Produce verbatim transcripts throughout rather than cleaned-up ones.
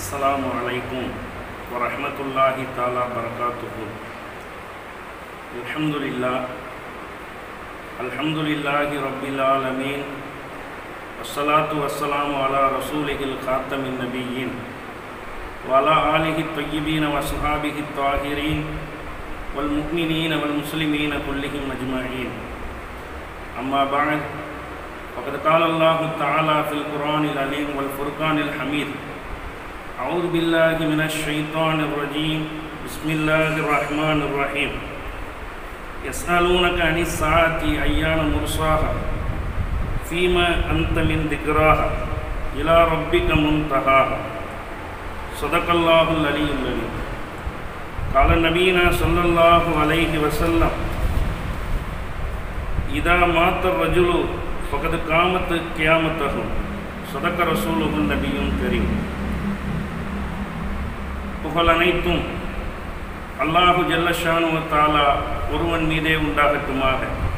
अस्सलामु अलैकुम वरहमतुल्लाहि ताला बरकातुहु। अल्हम्दुलिल्लाह अल्हम्दुलिल्लाहि रब्बिल आलमीन वस्सलातु वस्सलामु अला रसूलिहिल खातमिन नबिय्यीन व अला आलिहि तय्यिबीन व अस्हाबिहि ताहिरीन वल मुमिनीन वल मुस्लिमीन कुल्लिहिम अजमईन। अम्मा बाद फ़क़द क़ाल अल्लाहु तआला फ़िल क़ुरआनिल अज़ीम वल फ़ुरक़ानिल हमीद। अऊज़ु बिल्लाहि मिनश शैतानिर रजीम। बिस्मिल्लाहिर रहमानिर रहीम। यसअलूनका अनिस साअति अय्यान मुर्साहा फ़ीमा अंत मिन ज़िक्राहा इला रब्बिका मुंतहाहा। सदक़ल्लाहुल अलीयुल अज़ीम। क़ाल नबीना सल्लल्लाहु अलैहि वसल्लम इदा मात रजुलु फ़क़द क़ामत क़ियामतहु। सदक़ रसूलुहुन नबियुन करीम। புகழ் அனைத்தும் அல்லாஹு ஜல்ல ஷானு வ தஆலா ஒருவன் மீதே உண்டாகட்டுமாக.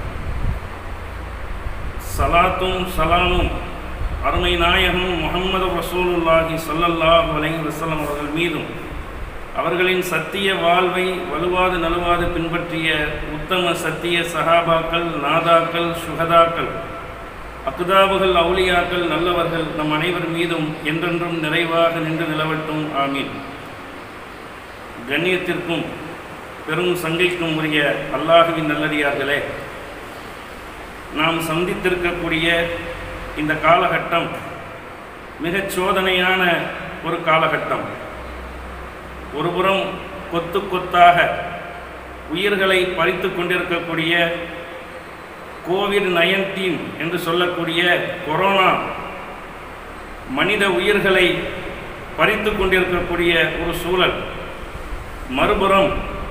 சலாத்தும் சலாமும் அருமை நாயகம் முஹம்மது ரசூலுல்லாஹி ஸல்லல்லாஹு அலைஹி வஸல்லம் அவர்கள் மீதும் அவர்களின் சத்திய வாழ்வை வலுவாது நலுவாது பின்பற்றிய உத்தம சத்திய சஹாபாக்கள், நாதாக்கள், சுஹதாக்கள், அக்தாபுகள், அவுலியாக்கள், நல்லவர்கள் நம் அனைவர் மீதும் என்றென்றும் நிறைவாக நின்று நிலவட்டும். ஆமீன். கண்ணியத்திற்கும் பெரும் சங்கைக்கும் உரிய அல்லாஹுவின் நல்லடியார்களே, நாம் சந்தித்திருக்கக்கூடிய இந்த காலகட்டம் மிகச் சோதனையான ஒரு காலகட்டம். ஒருபுறம் கொத்து கொத்தாக உயிர்களை பறித்து கொண்டிருக்கக்கூடிய கோவிட் நைன்டீன் என்று சொல்லக்கூடிய கொரோனா மனித உயிர்களை பறித்து கொண்டிருக்கக்கூடிய ஒரு சூழல். மறுபுறம்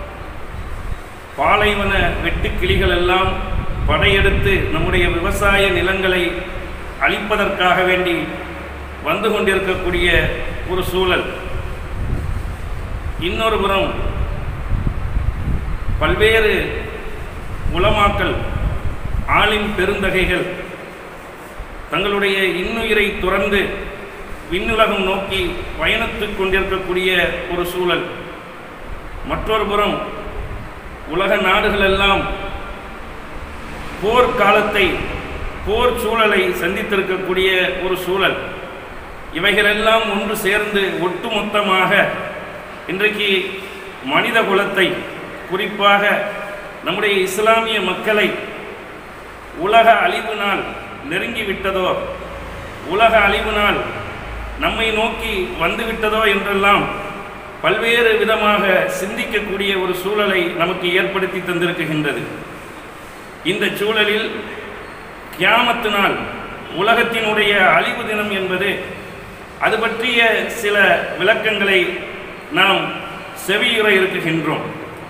பாலைவன வெட்டுக்கிளிகள் எல்லாம் படையெடுத்து நம்முடைய விவசாய நிலங்களை அழிப்பதற்காக வேண்டி வந்து கொண்டிருக்கக்கூடிய ஒரு சூழல். இன்னொரு புறம் பல்வேறு உலமாக்கள், ஆலிம் பெருந்தகைகள் தங்களுடைய இன்னுயிரை துறந்து விண்ணுலகம் நோக்கி பயணித்துக் கொண்டிருக்கக்கூடிய ஒரு சூழல். மற்றொரு புறம் உலக நாடுகளெல்லாம் போர் காலத்தை, போர் சூழலை சந்தித்திருக்கக்கூடிய ஒரு சூழல். இவைகளெல்லாம் ஒன்று சேர்ந்து ஒட்டுமொத்தமாக இன்றைக்கு மனித குலத்தை, குறிப்பாக நம்முடைய இஸ்லாமிய மக்களை உலக அழிவு நாள் நெருங்கிவிட்டதோ, உலக அழிவு நாள் நம்மை நோக்கி வந்துவிட்டதோ என்றெல்லாம் பல்வேறு விதமாக சிந்திக்கக்கூடிய ஒரு சூழலை நமக்கு ஏற்படுத்தி தந்திருக்கின்றது. இந்த சூழலில் கியாமத்து நாள், உலகத்தினுடைய அழிவு தினம் என்பது, அது பற்றிய சில விளக்கங்களை நாம் செவியுற இருக்குகின்றோம்.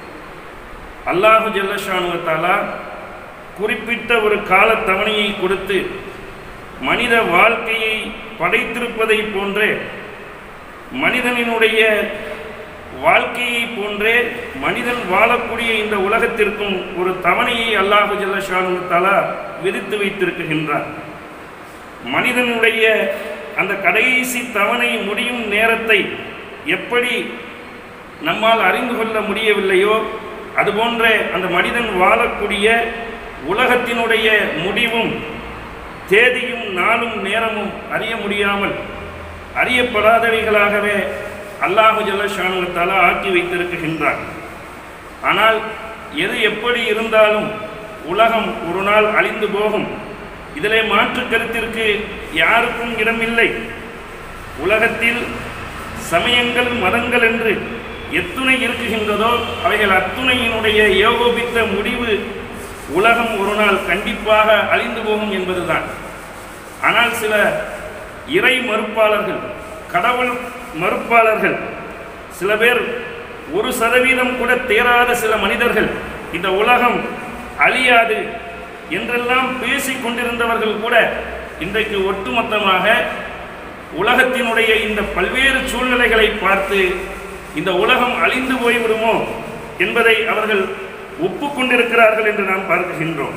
அல்லாஹு ஜல்ல ஷானு வ தஆலா குறிப்பிட்ட ஒரு காலத்தவணையை கொடுத்து மனித வாழ்க்கையை படைத்திருப்பதை போன்றே, மனிதனினுடைய வாழ்க்கையை போன்றே மனிதன் வாழக்கூடிய இந்த உலகத்திற்கும் ஒரு தவணையை அல்லாஹு ஜல்ல ஷானு வ தஆலா விதித்து வைத்திருக்கின்றார். மனிதனுடைய அந்த கடைசி தவணை முடியும் நேரத்தை எப்படி நம்மால் அறிந்து கொள்ள முடியவில்லையோ, அதுபோன்ற அந்த மனிதன் வாழக்கூடிய உலகத்தினுடைய முடிவும் தேதியும் நாளும் நேரமும் அறிய முடியாமல் அறியப்படாதவைகளாகவே அல்லாஹு ஜல்ல ஷானு வ தஆலா ஆக்கி வைத்திருக்கின்றார். ஆனால் எது எப்படி இருந்தாலும் உலகம் ஒரு நாள் அழிந்து போகும். இதிலே மாற்று கருத்திற்கு யாருக்கும் இடமில்லை. உலகத்தில் சமயங்கள், மதங்கள் என்று எத்துணை இருக்குகின்றதோ அவைகள் அத்துணையினுடைய ஏகோபித்த முடிவு உலகம் ஒரு நாள் கண்டிப்பாக அழிந்து போகும் என்பதுதான். ஆனால் சில இறை மறுப்பாளர்கள், கடவுள் மறுப்பாளர்கள், சில பேர், ஒரு சதவீதம் கூட தேராத சில மனிதர்கள் இந்த உலகம் அழியாது என்றெல்லாம் பேசிக் கொண்டிருந்தவர்கள் கூட இன்றைக்கு ஒட்டுமொத்தமாக உலகத்தினுடைய இந்த பல்வேறு சூழ்நிலைகளை பார்த்து இந்த உலகம் அழிந்து போய்விடுமோ என்பதை அவர்கள் ஒப்புக்கொண்டிருக்கிறார்கள் என்று நாம் பார்க்கின்றோம்.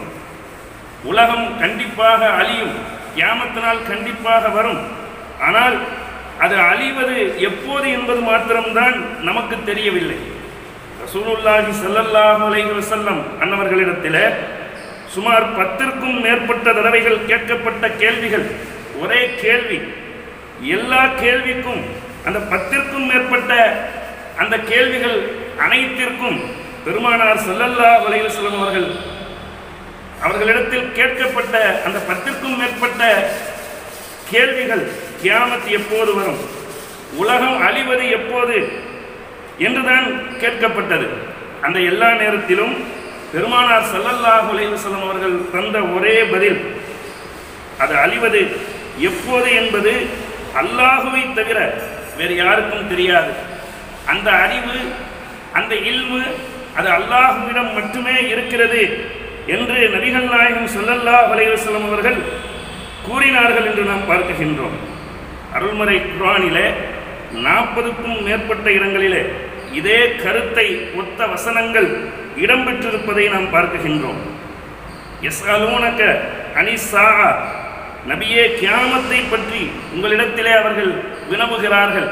உலகம் கண்டிப்பாக அழியும், கியாமத்து நாள் கண்டிப்பாக வரும். ஆனால் அது அழிவது எப்போது என்பது மாத்திரம்தான் நமக்கு தெரியவில்லை. ரசூலுல்லாஹி ஸல்லல்லாஹு அலைஹி வஸல்லம் அன்னவர்களிடத்தில் சுமார் பத்திற்கும் மேற்பட்ட தடவைகள் கேட்கப்பட்ட கேள்விகள். ஒரே கேள்வி. எல்லா கேள்விக்கும் அந்த பத்திற்கும் மேற்பட்ட அந்த கேள்விகள் அனைத்திற்கும் பெருமானார் ஸல்லல்லாஹு அலைஹி வஸல்லம் அவர்கள் அவர்களிடத்தில் கேட்கப்பட்ட அந்த பத்திற்கும் மேற்பட்ட கேள்விகள் கியாமத் எப்போது வரும், உலகம் அழிவது எப்போது என்றுதான் கேட்கப்பட்டது. அந்த எல்லா நேரத்திலும் பெருமானார் ஸல்லல்லாஹு அலைஹி வஸல்லம் அவர்கள் தந்த ஒரே பதில், அது அழிவது எப்போது என்பது அல்லாஹுவை தவிர வேறு யாருக்கும் தெரியாது. அந்த அறிவு, அந்த இல்மு அது அல்லாஹுவிடம் மட்டுமே இருக்கிறது என்று நபிகள் நாயகம் ஸல்லல்லாஹு அலைஹி வஸல்லம் அவர்கள் கூறினார்கள் என்று நாம் பார்க்கின்றோம். அருள்மறை குர்ஆனிலே நாற்பதுக்கும் மேற்பட்ட இடங்களிலே இதே கருத்தை ஒத்த வசனங்கள் இடம்பெற்றிருப்பதை நாம் பார்க்கின்றோம். யஸ்அலூனக அனிஸ்ஸாஅ, நபியே கியாமத்தை பற்றி உங்களிடத்திலே அவர்கள் வினவுகிறார்கள்.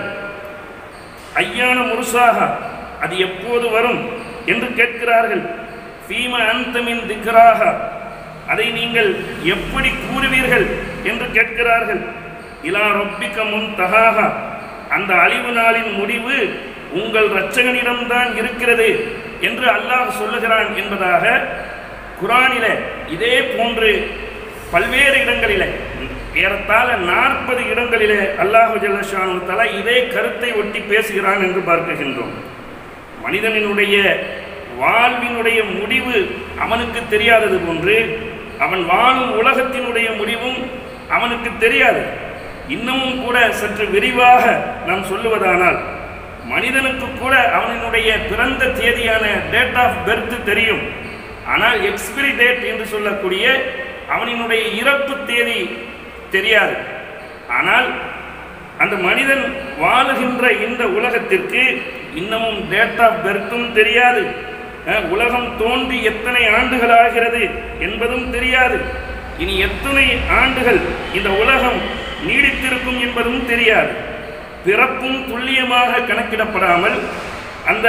ஐயான முர்சாஹ, அது எப்போது வரும் என்று கேட்கிறார்கள். ஃபீம அன்த மின் திக்ராஹ, அதை நீங்கள் எப்படி கூறுவீர்கள் என்று கேட்கிறார்கள். இலா ரப்பிக முன்தஹாஹ, அந்த அழிவு நாளின் முடிவு உங்கள் இரட்சகனிடம்தான் இருக்கிறது என்று அல்லாஹ் சொல்லுகிறான் என்பதாக குர்ஆனிலே இதே போன்று பல்வேறு இடங்களிலே ஏறத்தாழ நாற்பது இடங்களிலே அல்லாஹு ஜல்ல ஷானஹு தஆலா இதே கருத்தை ஒட்டி பேசுகிறான் என்று பார்க்கின்றோம். மனிதனினுடைய வாழ்வினுடைய முடிவு அவனுக்கு தெரியாதது போன்று அவன் வாழும் உலகத்தினுடைய முடிவும் அவனுக்கு தெரியாது. இன்னமும் கூட சற்று விரிவாக நாம் சொல்லுவதானால், மனிதனுக்கு கூட அவனுடைய பிறந்த தேதியான டேட் ஆஃப் பெர்த் தெரியும். ஆனால் எக்ஸ்பிரி டேட் என்று சொல்லக்கூடிய அவனினுடைய இறப்பு தேதி தெரியாது. ஆனால் அந்த மனிதன் வாழுகின்ற இந்த உலகத்திற்கு இன்னமும் டேட் ஆஃப் பெர்த்தும் தெரியாது. உலகம் தோன்றி எத்தனை ஆண்டுகள் ஆகிறது என்பதும் தெரியாது. இனி எத்தனை ஆண்டுகள் இந்த உலகம் நீடித்திருக்கும் என்பதும் தெரியாது. பிறப்பும் துல்லியமாக கணக்கிடப்படாமல் அந்த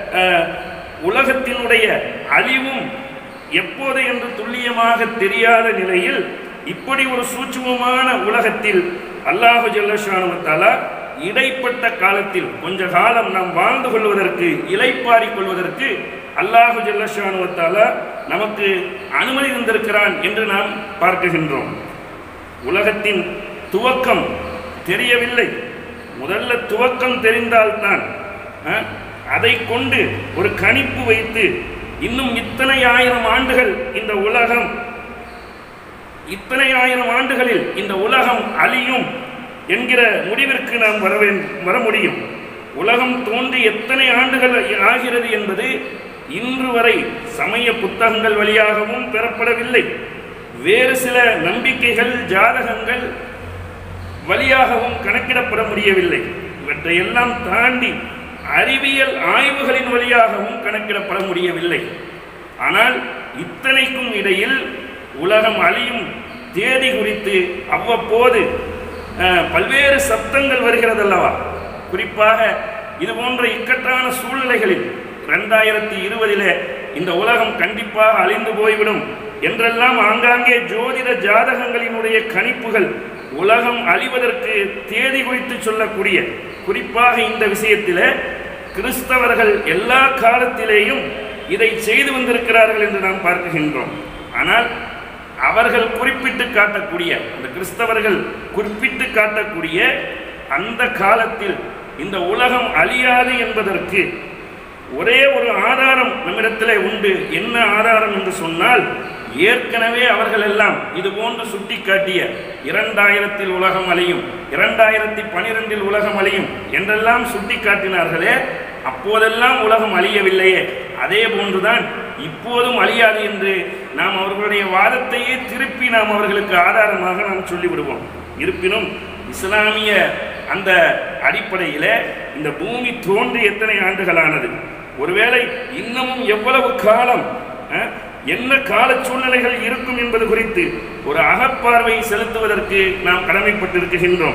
உலகத்தினுடைய அழிவும் எப்போது என்று துல்லியமாக தெரியாத நிலையில் இப்படி ஒரு சூட்சுமமான உலகத்தில் அல்லாஹு ஜல்ல ஷானஹு தஆலா இடைப்பட்ட காலத்தில் கொஞ்ச காலம் நாம் வாழ்ந்து கொள்வதற்கு, இளைப்பாறிக் கொள்வதற்கு அல்லாஹு ஜல்ல ஷானஹு தஆலா நமக்கு அனுமதி தந்திருக்கிறான் என்று நாம் பார்க்கின்றோம். உலகத்தின் துவக்கம் தெரியவில்லை. முதல்ல துவக்கம் தெரிந்தால்தான் அதை கொண்டு ஒரு கணிப்பு வைத்து இன்னும் இத்தனை ஆயிரம் ஆண்டுகள் இந்த உலகம் இத்தனை ஆயிரம் ஆண்டுகளில் இந்த உலகம் அழியும் என்கிற முடிவிற்கு நாம் வர வர முடியும். உலகம் தோன்றி எத்தனை ஆண்டுகள் ஆகிறது என்பது இன்று வரை சமய புத்தகங்கள் வழியாகவும் பெறப்படவில்லை. வேறு சில நம்பிக்கைகள், ஜாதகங்கள் வழியாகவும் கணக்கிடப்பட முடியவில்லை. இவற்றையெல்லாம் தாண்டி அறிவியல் ஆய்வுகளின் வழியாகவும் கணக்கிடப்பட முடியவில்லை. ஆனால் இத்தனைக்கும் இடையில் உலகம் அழியும் தேதி குறித்து அவ்வப்போது பல்வேறு சப்தங்கள் வருகிறதல்லவா. குறிப்பாக இது போன்ற இக்கட்டான சூழ்நிலைகளில் ரெண்டாயிரத்தி இருபதிலே இந்த உலகம் கண்டிப்பாக அழிந்து போய்விடும் என்றெல்லாம் ஆங்காங்கே ஜோதிட ஜாதகங்களினுடைய கணிப்புகள் உலகம் அழிவதற்கு தேதி குறித்து சொல்லக்கூடிய, குறிப்பாக இந்த விஷயத்தில் கிறிஸ்தவர்கள் எல்லா காலத்திலேயும் இதை செய்து வந்திருக்கிறார்கள் என்று நாம் பார்க்கின்றோம். ஆனால் அவர்கள் குறிப்பிட்டு காட்டக்கூடிய, அந்த கிறிஸ்தவர்கள் குறிப்பிட்டு காட்டக்கூடிய அந்த காலத்தில் இந்த உலகம் அழியாது என்பதற்கு ஒரே ஒரு ஆதாரம் நம்மிடத்தில் உண்டு. என்ன ஆதாரம் என்று சொன்னால், ஏற்கனவே அவர்கள் எல்லாம் இது போன்று சுட்டி காட்டிய இரண்டாயிரத்தில் உலகம் அழியும், இரண்டாயிரத்தி பனிரெண்டில் உலகம் அழியும் என்றெல்லாம் சுட்டி காட்டினார்களே, அப்போதெல்லாம் உலகம் அழியவில்லையே, அதே போன்றுதான் இப்போதும் அழியாது என்று நாம் அவர்களுடைய வாதத்தையே திருப்பி நாம் அவர்களுக்கு ஆதாரமாக நாம் சொல்லிவிடுவோம். இருப்பினும் இஸ்லாமிய அந்த அடிப்படையில் இந்த பூமி தோன்றி எத்தனை ஆண்டுகளானது, ஒருவேளை இன்னமும் எவ்வளவு காலம், என்ன கால சூழ்நிலைகள் இருக்கும் என்பது குறித்து ஒரு அகப்பார்வை செலுத்துவதற்கு நாம் கடமைப்பட்டிருக்கின்றோம்.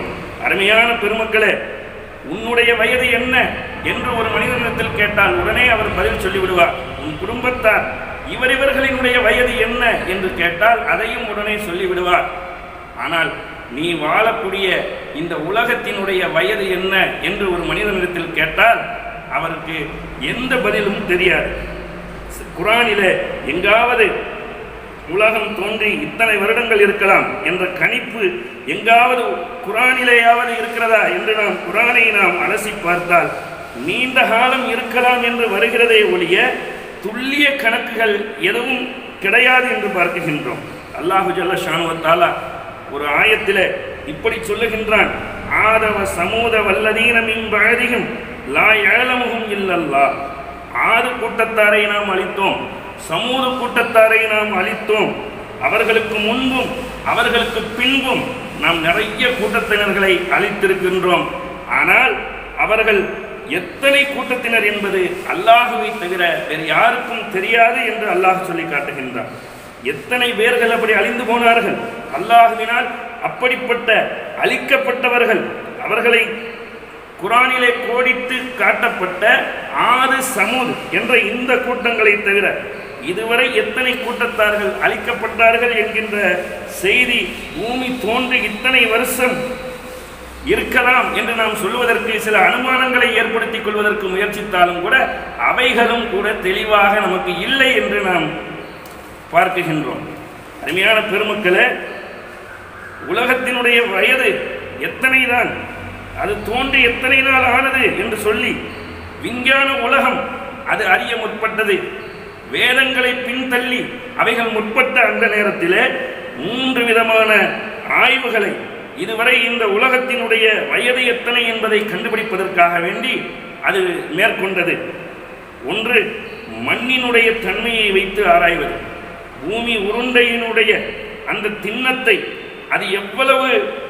அருமையான பெருமக்களே, உன்னுடைய வயது என்ன என்று ஒரு மனிதனிடத்தில் கேட்டால் உடனே அவர் பதில் சொல்லிவிடுவார். உன் குடும்பத்தார் இவர் இவர்களினுடைய வயது என்ன என்று கேட்டால் அதையும் உடனே சொல்லிவிடுவார். ஆனால் நீ வாழக்கூடிய இந்த உலகத்தினுடைய வயது என்ன என்று ஒரு மனிதனிடத்தில் கேட்டால் அவருக்கு எந்த பதிலும் தெரியாது. குர்ஆனிலே எங்காவது உலகம் தோன்றி இத்தனை வருடங்கள் இருக்கலாம் என்ற கணிப்பு எங்காவது குர்ஆனிலேயாவது இருக்கிறதா என்று நாம் குர்ஆனை நாம் அலசி பார்த்தால் நீண்ட காலம் இருக்கலாம் என்று வருகிறதே ஒழிய துல்லிய கணக்குகள் எதுவும் கிடையாது என்று பார்க்கின்றோம். அல்லாஹு ஜல்ல ஷானு வ தஆலா ஒரு ஆயத்திலே இப்படி சொல்லுகின்றான், ஆதவ சமூத வல்லதீன மின் பஅதிஹிம் லா யஅலமுஹும் இல்லல்லாஹ். ஆது கூட்டத்தாரை நாம் அழித்தோம், சமூக கூட்டத்தாரை நாம் அழித்தோம். அவர்களுக்கு முன்பும் அவர்களுக்கு பின்பும் நாம் நிறைய கூட்டத்தினர்களை அழித்திருக்கின்றோம். ஆனால் அவர்கள் எத்தனை கூட்டத்தினர் என்பது அல்லாஹுவை தவிர வேறு யாருக்கும் தெரியாது என்று அல்லாஹ் சொல்லி காட்டுகின்றார். எத்தனை பேர்கள் அப்படி அழிந்து போனார்கள். அல்லாஹுவினால் அப்படிப்பட்ட அழிக்கப்பட்டவர்கள் அவர்களை குர்ஆனிலே கோடிட்டு காட்டப்பட்ட ஆது சமூத் என்ற இந்த கூட்டங்களை தவிர இதுவரை எத்தனை கூட்டத்தார்கள் அழிக்கப்பட்டார்கள் என்கின்ற செய்தி பூமி தோன்றி இத்தனை வருஷம் இருக்கலாம் என்று நாம் சொல்வதற்கு சில அனுமானங்களை ஏற்படுத்திக் கொள்வதற்கு முயற்சித்தாலும் கூட அவைகளும் கூட தெளிவாக நமக்கு இல்லை என்று நாம் பார்க்கின்றோம். அருமையான பெருமக்களே, உலகத்தினுடைய வயது எத்தனை தான், அது தோன்றி எத்தனை நாள் ஆனது என்று சொல்லி விஞ்ஞான உலகம் அது அறிய முற்பட்டது. வேதங்களை பின்தள்ளி அவைகள் முற்பட்ட அந்த நேரத்திலே மூன்று விதமான ஆய்வுகளை இதுவரை இந்த உலகத்தினுடைய வயது எத்தனை என்பதை கண்டுபிடிப்பதற்காக வேண்டி அது மேற்கொண்டது. ஒன்று, மண்ணினுடைய தன்மையை வைத்து ஆராய்வது. பூமி உருண்டையினுடைய அந்த திண்ணத்தை அது எவ்வளவு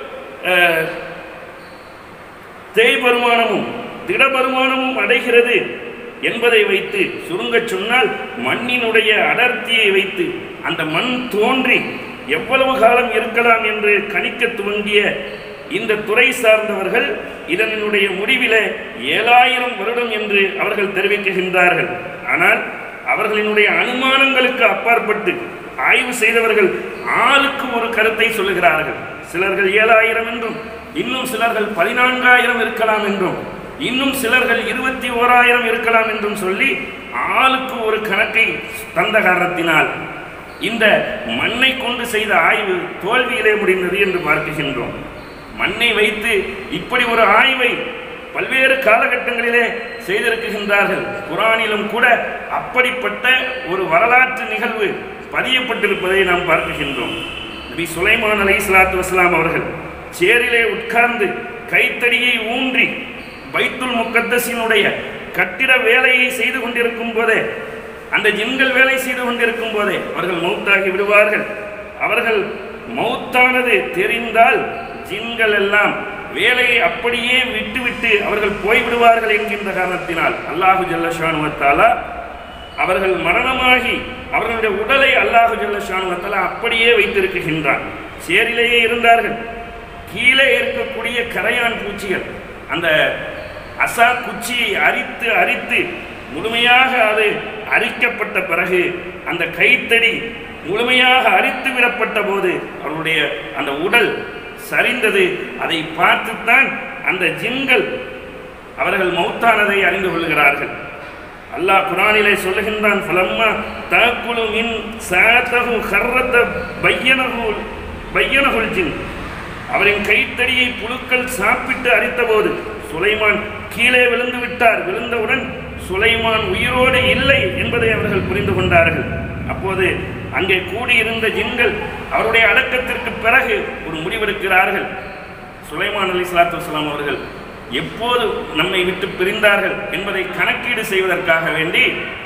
தேய்பருமானமும் திடபருமானமும் அடைகிறது என்பதை வைத்து, சுருங்க சொன்னால் மண்ணினுடைய அடர்த்தியை வைத்து அந்த மண் தோன்றி எவ்வளவு காலம் இருக்கலாம் என்று கணிக்க துவங்கிய இந்த துறை சார்ந்தவர்கள் இதனுடைய முடிவிலே ஏழாயிரம் வருடம் என்று அவர்கள் தெரிவிக்கின்றார்கள். ஆனால் அவர்களினுடைய அனுமானங்களுக்கு அப்பாற்பட்டு ஆய்வு செய்தவர்கள் ஆளுக்கு ஒரு கருத்தை சொல்லுகிறார்கள். சிலர்கள் ஏழாயிரம் என்றும், இன்னும் சிலர்கள் பதினான்காயிரம் இருக்கலாம் என்றும், இன்னும் சிலர்கள் இருபத்தி ஓராயிரம் இருக்கலாம் என்றும் சொல்லி ஆளுக்கு ஒரு கணக்கை தந்த காரணத்தினால் இந்த மண்ணை கொண்டு செய்த ஆய்வு தோல்வியிலே முடிந்தது என்று பார்க்கின்றோம். மண்ணை வைத்து இப்படி ஒரு ஆய்வை பல்வேறு காலகட்டங்களிலே செய்திருக்கின்றார்கள். குர்ஆனிலும் கூட அப்படிப்பட்ட ஒரு வரலாற்று நிகழ்வு பதியப்பட்டிருப்பதை நாம் பார்க்கின்றோம். நபி சுலைமான் அலைஹிஸ்ஸலாத்து வஸ்ஸலாம் அவர்கள் சேரிலே உட்கார்ந்து கைத்தடியை ஊன்றி பைத்துல் முக்கத்தஸினுடைய கட்டிட வேலையை செய்து கொண்டிருக்கும் போதே, அந்த ஜின்கள் வேலை செய்து கொண்டிருக்கும் போதே அவர்கள் மௌத்தாகி விடுவார்கள். அவர்கள் மௌத்தானது தெரிந்தால் ஜின்கள் எல்லாம் வேலையை அப்படியே விட்டுவிட்டு அவர்கள் போய்விடுவார்கள் என்கின்ற காரணத்தினால் அல்லாஹு ஜல்ல ஷானு வ தஆலா அவர்கள் மரணமாகி அவர்களுடைய உடலை அல்லாஹு ஜல்ல ஷானு வ தஆலா அப்படியே வைத்திருக்கின்றான். சேரிலேயே இருந்தார்கள். கீழே இருக்கக்கூடிய கரையான் பூச்சிகள் அந்த அசா குச்சியை அரித்து அரித்து முழுமையாக அது அரிக்கப்பட்ட பிறகு அந்த கைத்தடி முழுமையாக அரித்து விடப்பட்ட போது அவருடைய அந்த உடல் சரிந்தது. அதை பார்த்துத்தான் அந்த ஜின்கள் அவர்கள் மௌத்தானதை அறிந்து கொள்கிறார்கள். அல்லாஹ் குர்ஆனிலே சொல்லுகின்றான், ஃபலம்மா தஅக்குலு மின் சாதஹு கர்ரத பையனஹு பையனஹுல் ஜின். அவரின் கைத்தடியை புழுக்கள் சாப்பிட்டு அரித்தபோது சுலைமான் கீழே விழுந்து விட்டார். விழுந்தவுடன் சுலைமான் உயிரோடு இல்லை என்பதை அவர்கள் புரிந்து கொண்டார்கள். அப்போது அங்கே கூடியிருந்த ஜின்கள் அவருடைய அடக்கத்திற்கு பிறகு ஒரு முடிவெடுக்கிறார்கள். சுலைமான் அலைஹிஸ்ஸலாத்து வஸ்ஸலாம் அவர்கள் எப்போது நம்மை விட்டு பிரிந்தார்கள் என்பதை கணக்கீடு செய்வதற்காக வேண்டி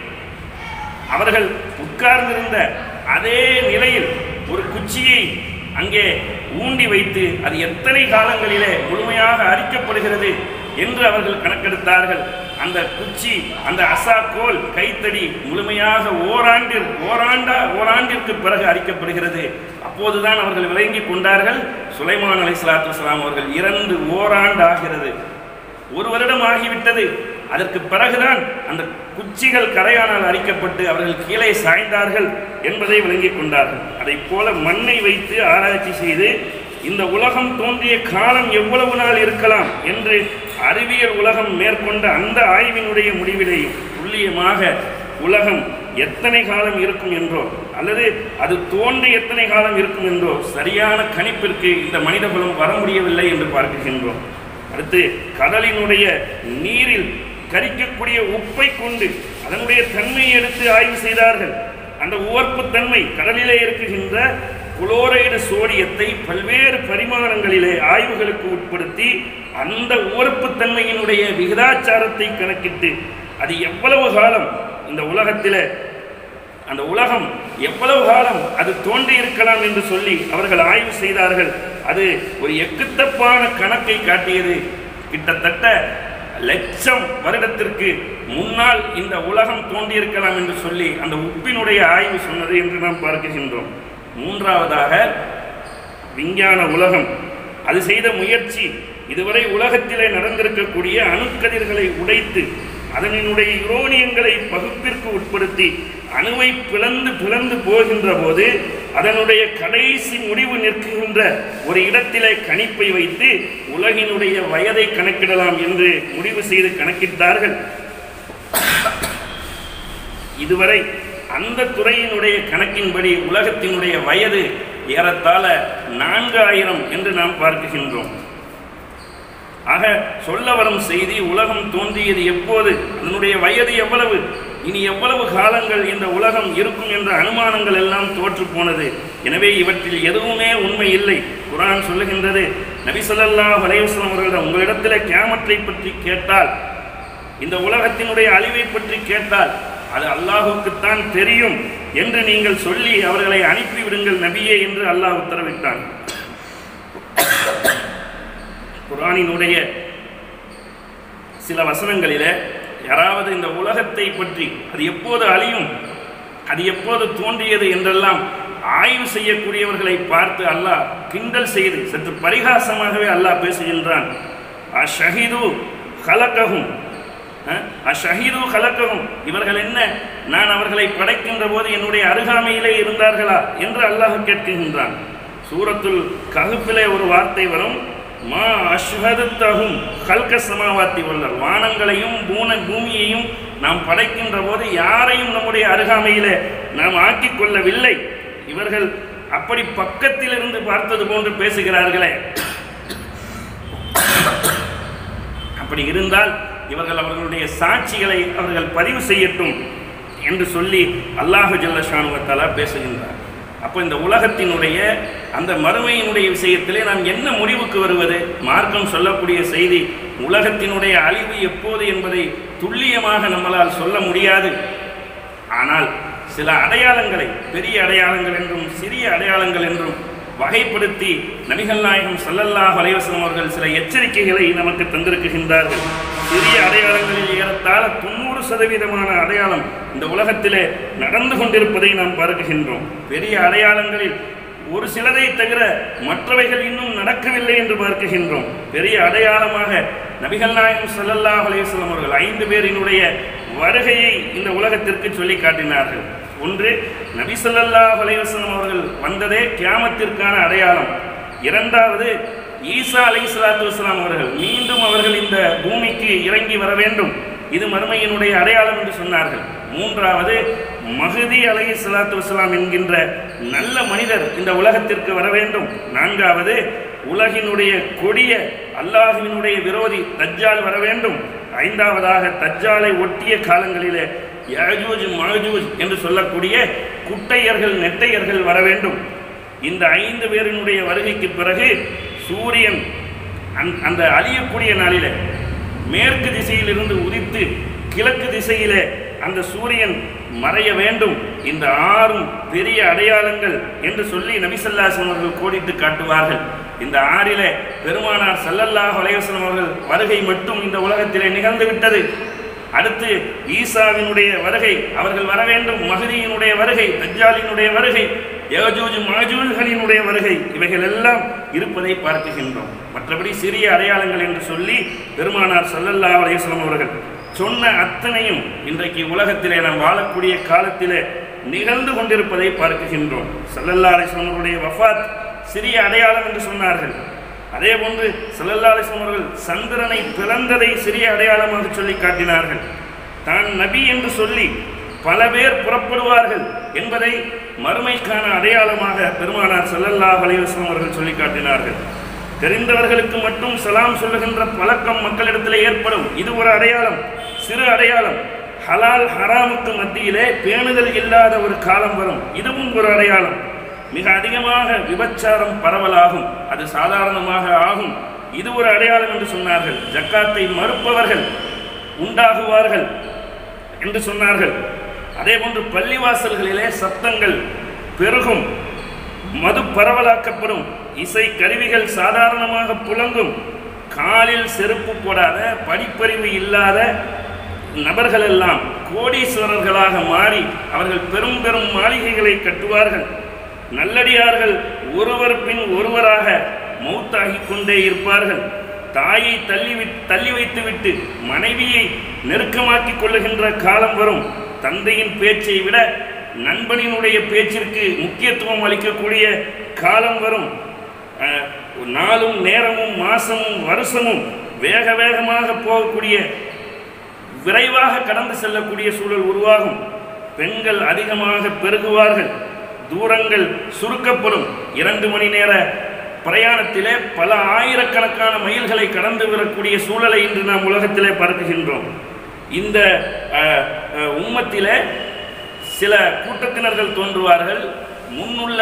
அவர்கள் உட்கார்ந்திருந்த அதே நிலையில் ஒரு குச்சியை அங்கே ஊண்டி வைத்து அது எத்தனை காலங்களிலே முழுமையாக அரிக்கப்படுகிறது என்று அவர்கள் கணக்கெடுத்தார்கள். அந்த குச்சி, அந்த அசா கோல் கைத்தடி முழுமையாக ஓராண்டில் ஓராண்டா ஓராண்டிற்கு பிறகு அரிக்கப்படுகிறது. அப்போதுதான் அவர்கள் விளங்கி கொண்டார்கள், சுலைமான் அலைஹிஸ்ஸலாத்து வஸ்ஸலாம் அவர்கள் இறந்து ஓராண்டு ஆகிறது, ஒரு வருடம் ஆகிவிட்டது. அதற்கு பிறகுதான் அந்த குச்சிகள் கரையானால் அரிக்கப்பட்டு அவர்கள் கீழே சாய்ந்தார்கள் என்பதை விளங்கிக் கொண்டார்கள். அதை போல மண்ணை வைத்து ஆராய்ச்சி செய்து இந்த உலகம் தோன்றிய காலம் எவ்வளவு நாள் இருக்கலாம் என்று அறிவியல் உலகம் மேற்கொண்ட அந்த ஆய்வினுடைய முடிவிலேயும் துல்லியமாக உலகம் எத்தனை காலம் இருக்கும் என்றோ அல்லது அது தோன்றி எத்தனை காலம் இருக்கும் என்றோ சரியான கணிப்பிற்கு இந்த மனிதகுலம் வர முடியவில்லை என்று பார்க்கின்றோம். அடுத்து கடலினுடைய நீரில் கரிக்கக்கூடிய உப்பை கொண்டு அதனுடைய தன்மையை எடுத்து ஆய்வு செய்தார்கள். அந்த உவர்ப்பு தன்மை கடலிலே இருக்குகின்ற குளோரைடு சோடியத்தை பல்வேறு பரிமாணங்களிலே ஆய்வுகளுக்கு உட்படுத்தி அந்த உவர்ப்பு தன்மையினுடைய விகிதாச்சாரத்தை கணக்கிட்டு அது எவ்வளவு காலம் இந்த உலகத்தில் அந்த உலகம் எவ்வளவு காலம் அது தோன்றி இருக்கலாம் என்று சொல்லி அவர்கள் ஆய்வு செய்தார்கள். அது ஒரு எக்குத்தப்பான கணக்கை காட்டியது. கிட்டத்தட்ட லட்சம் வருடத்திற்கு முன்னால் இந்த உலகம் தோன்றியிருக்கலாம் என்று சொல்லி அந்த உப்பினுடைய ஆய்வு சொன்னது என்று நாம் பார்க்கின்றோம். மூன்றாவதாக விஞ்ஞான உலகம் அது செய்த முயற்சி, இதுவரை உலகத்திலே நடந்திருக்கக்கூடிய அணுக்கதிர்களை உடைத்து அதனுடைய யுரேனியங்களை பகுப்பிற்கு உட்படுத்தி அணுவை பிளந்து பிளந்து போகின்ற போது அதனுடைய கடைசி முடிவு நிற்கின்ற ஒரு இடத்திலே கணிப்பை வைத்து உலகினுடைய வயதை கணக்கிடலாம் என்று முடிவு செய்து கணக்கிட்டார்கள். இதுவரை அந்த துறையினுடைய கணக்கின்படி உலகத்தினுடைய வயது ஏறத்தாழ நான்கு ஆயிரம் என்று நாம் பார்க்கின்றோம். ஆக சொல்ல வரும் செய்தி, உலகம் தோன்றியது எப்போது, அதனுடைய வயது எவ்வளவு, இனி எவ்வளவு காலங்கள் இந்த உலகம் இருக்கும் என்ற அனுமானங்கள் எல்லாம் தோற்று போனது. எனவே இவற்றில் எதுவுமே உண்மை இல்லை. குர்ஆன் சொல்லுகின்றது, நபி ஸல்லல்லாஹு அலைஹி வஸல்லம் அவர்களிடம் உங்களிடத்தில் கியாமத்தை பற்றி கேட்டால், இந்த உலகத்தினுடைய அழிவை பற்றி கேட்டால் அது அல்லாஹுக்குத்தான் தெரியும் என்று நீங்கள் சொல்லி அவர்களை அனுப்பிவிடுங்கள் நபியே என்று அல்லாஹ் உத்தரவிட்டான். குர்ஆனினுடைய சில வசனங்களிலே யாராவது இந்த உலகத்தை பற்றி அது எப்போது அழியும், அது எப்போது தோன்றியது என்றெல்லாம் ஆய்வு செய்யக்கூடியவர்களை பார்த்து அல்லாஹ் கிண்டல் செய்து சற்று பரிகாசமாகவே அல்லாஹ் பேசுகின்றான். அஷஹீது கலக்ககும் அஷஹீது கலக்ககும், இவர்கள் என்ன, நான் அவர்களை படைக்கின்ற போது என்னுடைய அருகாமையிலே இருந்தார்களா என்று அல்லாஹ் கேட்கின்றான். சூரத்துல் கஹ்ஃபிலே ஒரு வார்த்தை வரும், மா அஷ்ஹதத்தஹும் கல்க சமாவாத்தி வல்லர், வானங்களையும் பூன பூமியையும் நாம் படைக்கின்ற போது யாரையும் நம்முடைய அருகாமையிலே நாம் ஆக்கிக் கொள்ளவில்லை. இவர்கள் அப்படி பக்கத்திலிருந்து பார்த்தது போன்று பேசுகிறார்களே, அப்படி இருந்தால் இவர்கள் அவர்களுடைய சாட்சிகளை அவர்கள் பதிவு செய்யட்டும் என்று சொல்லி அல்லாஹு ஜல்ல ஷானு வ தஆலா பேசுகின்றார். அப்போ இந்த உலகத்தினுடைய அந்த மறுமையினுடைய விஷயத்திலே நாம் என்ன முடிவுக்கு வருவது? மார்க்கம் சொல்லக்கூடிய செய்தி, உலகத்தினுடைய அழிவு எப்போது என்பதை துல்லியமாக நம்மளால் சொல்ல முடியாது. ஆனால் சில அடையாளங்களை, பெரிய அடையாளங்கள் என்றும் சிறிய அடையாளங்கள் என்றும் வகைப்படுத்தி நபிகள் நாயகம் ஸல்லல்லாஹு அலைஹி வஸல்லம் அவர்கள் சில எச்சரிக்கைகளை நமக்கு தந்திருக்கின்றார்கள். சிறிய அடையாளங்களில் ஏறத்தாழ தொண்ணூறு சதவீதமான அடையாளம் இந்த உலகத்திலே நடந்து கொண்டிருப்பதை நாம் பார்க்கின்றோம். பெரிய அடையாளங்களில் ஒரு சிலதை தவிர மற்றவைகள் இன்னும் நடக்கவில்லை என்று பார்க்கின்றோம். பெரிய அடையாளமாக நபிகள் நாயகம் ஸல்லல்லாஹு அலைஹி வஸல்லம் அவர்கள் ஐந்து பேரினுடைய வருகையை இந்த உலகத்திற்கு சொல்லி காட்டினார்கள். ஒன்று, நபி ஸல்லல்லாஹு அலைஹி வஸல்லம் அவர்கள் வந்ததே கியாமத்திற்கான அடையாளம். இரண்டாவது, ஈசா அலைஹிஸ்ஸலாத்து வஸ்ஸலாம் அவர்கள் மீண்டும் அவர்கள் இந்த பூமிக்கு இறங்கி வர வேண்டும், இது மறுமையினுடைய அடையாளம் என்று சொன்னார்கள். மூன்றாவது, மஹ்தி அலைஹிஸ்ஸலாத்து வஸ்ஸலாம் என்கின்ற நல்ல மனிதர் இந்த உலகத்திற்கு வர வேண்டும். நான்காவது, உலகினுடைய கொடிய அல்லாஹ்வினுடைய விரோதி தஜ்ஜால் வர வேண்டும். ஐந்தாவதாக, தஜ்ஜாலை ஒட்டிய காலங்களிலே யாஜூஜ் மாஜூஜ் என்று சொல்லக்கூடிய குட்டையர்கள் நெட்டையர்கள் வர வேண்டும். இந்த ஐந்து பேரினுடைய வருகைக்கு பிறகு சூரியன் அந்த அழியக்கூடிய நாளிலே மேற்கு திசையிலிருந்து உதித்து கிழக்கு திசையிலே அந்த சூரியன் மறைய வேண்டும். இந்த ஆறும் பெரிய அடையாளங்கள் என்று சொல்லி நபி ஸல்லல்லாஹு அலைஹி வஸல்லம் அவர்கள் கோடிட்டு காட்டுவார்கள். இந்த ஆறிலே பெருமானார் ஸல்லல்லாஹு அலைஹி வஸல்லம் அவர்கள் வருகை மட்டும் இந்த உலகத்திலே நிகழ்ந்து விட்டது. அடுத்து ஈசாவினுடைய வருகை, அவர்கள் வர வேண்டும். மஹ்தியினுடைய வருகை, தஜ்ஜாலினுடைய வருகை, யஜூஜ் மாஜூஜ்களினுடைய வருகை இவைகள் எல்லாம் இருப்பதை பார்க்கின்றோம். மற்றபடி சிறிய அடையாளங்கள் என்று சொல்லி பெருமானார் ஸல்லல்லாஹு அலைஹி வஸல்லம் அவர்கள் சொன்ன அத்தனையும் இன்றைக்கு உலகத்திலே நாம் வாழக்கூடிய காலத்திலே நிகழ்ந்து கொண்டிருப்பதை பார்க்கின்றோம். ஸல்லல்லாஹு அலைஹி வஸல்லம் அவருடைய வஃபாத் சிறிய அடையாளம் என்று சொன்னார்கள். அதே போன்று ஸல்லல்லாஹு அலைஹி வஸல்லம் அவர்கள் சந்திரனை பிளந்ததை சிறிய அடையாளமாக சொல்லி காட்டினார்கள். தான் நபி என்று சொல்லி பல பேர் புறப்படுவார்கள் என்பதை மறுமைக்கான அடையாளமாக பெருமானார் ஸல்லல்லாஹு அலைஹி வஸல்லம் அவர்கள் சொல்லி காட்டினார்கள். தெரிந்தவர்களுக்கு மட்டும் சலாம் சொல்லுகின்ற பழக்கம் மக்களிடத்தில் ஏற்படும். இது ஒரு அடையாளம், சிறு அடையாளம். ஹலால் ஹராமுக்கு மத்தியிலே பேணுதல் இல்லாத ஒரு காலம் வரும். இதுவும் ஒரு அடையாளம். மிக அதிகமாக விபச்சாரம் பரவலாகும், அது சாதாரணமாக ஆகும். இது ஒரு அடையாளம் என்று சொன்னார்கள். ஜக்காத்தை மறுப்பவர்கள் உண்டாகுவார்கள் என்று சொன்னார்கள். அதே போன்று பள்ளிவாசல்களிலே சத்தங்கள் பெருகும், மது பரவலாக்கப்படும், இசை கருவிகள் சாதாரணமாக புழங்கும். காலில் செருப்பு போடாத படிப்பறிவு இல்லாத நபர்கள் எல்லாம் கோடீஸ்வரர்களாக மாறி அவர்கள் பெரும் பெரும் மாளிகைகளை கட்டுவார்கள். நல்லடியார்கள் ஒருவர் பின் ஒருவராக மௌத்தாகி கொண்டே இருப்பார்கள். தாயை தள்ளி தள்ளி வைத்துவிட்டு மனைவியை நெருக்கமாக்கி கொள்ளுகின்ற காலம் வரும். தந்தையின் பேச்சை விட நண்பனினுடைய பேச்சிற்கு முக்கியத்துவம் அளிக்கக்கூடிய காலம் வரும். நாளும் நேரமும் மாசமும் வருஷமும் வேக வேகமாக போகக்கூடிய, விரைவாக கடந்து செல்லக்கூடிய சூழல் உருவாகும். பெண்கள் அதிகமாக பெருகுவார்கள், தூரங்கள் சுருக்கப்படும். இரண்டு மணி நேர பிரயாணத்திலே பல ஆயிரக்கணக்கான மைல்களை கடந்து வரக்கூடிய சூழலை இன்று நாம் உலகத்திலே பார்க்கின்றோம். இந்த உம்மத்திலே சில கூட்டத்தினர்கள் தோன்றுவார்கள். முன்னுள்ள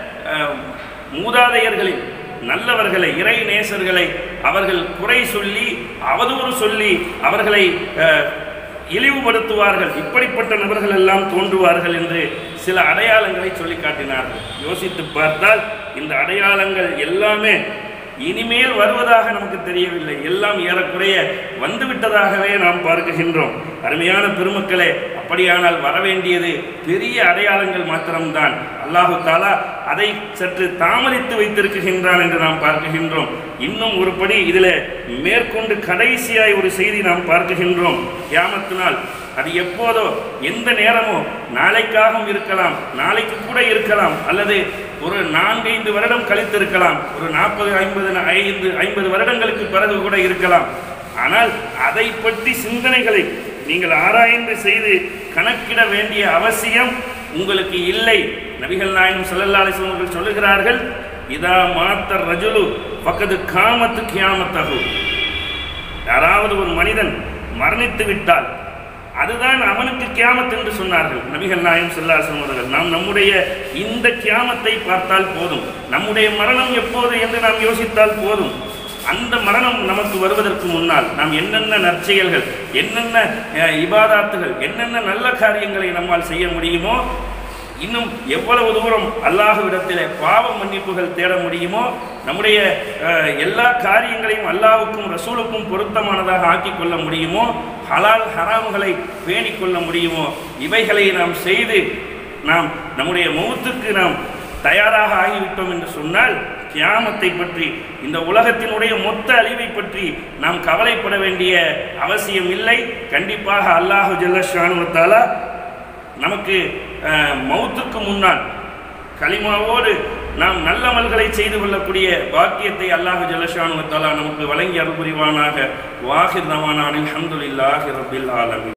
மூதாதையர்களின் நல்லவர்களை, இறை நேசர்களை அவர்கள் குறை சொல்லி அவதூறு சொல்லி அவர்களை இழிவுபடுத்துவார்கள். இப்படிப்பட்ட நபர்கள் எல்லாம் தோன்றுவார்கள் என்று சில அடையாளங்களை சொல்லி காட்டினார்கள். யோசித்து பார்த்தால் இந்த அடையாளங்கள் எல்லாமே இனிமேல் வருவதாக நமக்கு தெரியவில்லை, எல்லாம் ஏறக்குறைய வந்துவிட்டதாகவே நாம் பார்க்கின்றோம். அருமையான பெருமக்களே, அப்படியானால் வரவேண்டியது பெரிய அடையாளங்கள் மாத்திரம்தான். அல்லாஹு தாலா அதை சற்று தாமதித்து வைத்திருக்கின்றான் என்று நாம் பார்க்கின்றோம். இன்னும் ஒரு படி இதில் மேற்கொண்டு கடைசியாய் ஒரு செய்தி நாம் பார்க்கின்றோம். கியாமத்து நாள் அது எப்போதோ, எந்த நேரமோ, நாளைக்காகவும் இருக்கலாம், நாளைக்கு கூட இருக்கலாம், அல்லது ஒரு நான்கைந்து வருடம் கழித்திருக்கலாம், ஒரு நாற்பது ஐம்பது ஐந்து ஐம்பது வருடங்களுக்கு பிறகு கூட இருக்கலாம். ஆனால் அதை பற்றி சிந்தனைகளை நீங்கள் ஆராய்ந்து செய்து கணக்கிட வேண்டிய அவசியம் உங்களுக்கு இல்லை. நபிகள் நாயகம் ஸல்லல்லாஹு அலைஹி வஸல்லம் அவர்கள் சொல்லுகிறார்கள், இதா மாத்த ரஜுலு ஃபக்கது காமத்து கியாமத்தஹு. யாராவது ஒரு மனிதன் மரணித்து விட்டால் அதுதான் அவனுக்கு கியாமத் என்று சொன்னார்கள் நபிகள் நாயகம் ஸல்லல்லாஹு அலைஹி வஸல்லம் அவர்கள். நாம் நம்முடைய இந்த கியாமத்தை பார்த்தால் போதும், நம்முடைய மரணம் எப்போது என்று நாம் யோசித்தால் போதும். அந்த மரணம் நமக்கு வருவதற்கு முன்னால் நாம் என்னென்ன நற்செயல்கள், என்னென்ன இபாதாத்துகள், என்னென்ன நல்ல காரியங்களை நம்மால் செய்ய முடியுமோ, இன்னும் எவ்வளவு தூரம் அல்லாஹ்விடத்திலே பாவ மன்னிப்புகள் தேட முடியுமோ, நம்முடைய எல்லா காரியங்களையும் அல்லாஹ்வுக்கும் ரசூலுக்கும் பொருத்தமானதாக ஆக்கிக் கொள்ள முடியுமோ, ஹலால் ஹராம்களை பேணிக் கொள்ள முடியுமோ, இவைகளை நாம் செய்து நாம் நம்முடைய மௌத்துக்கு நாம் தயாராக ஆகிவிட்டோம் என்று சொன்னால், கியாமத்தை பற்றி, இந்த உலகத்தினுடைய மொத்த அழிவை பற்றி நாம் கவலைப்பட வேண்டிய அவசியம் இல்லை. கண்டிப்பாக அல்லாஹு ஜல்ல ஷானு தஆலா நமக்கு மௌத்துக்கு முன்னால் கலிமாவோடு நாம் நல்லமல்களை செய்து கொள்ளக்கூடிய பாக்கியத்தை அல்லாஹு ஜல்ல ஷானு தஆலா நமக்கு வழங்கி அருள் புரிவானாக. வாஹிர் தவானா அல்ஹம்துலில்லாஹி ரப்பில் ஆலமீன்.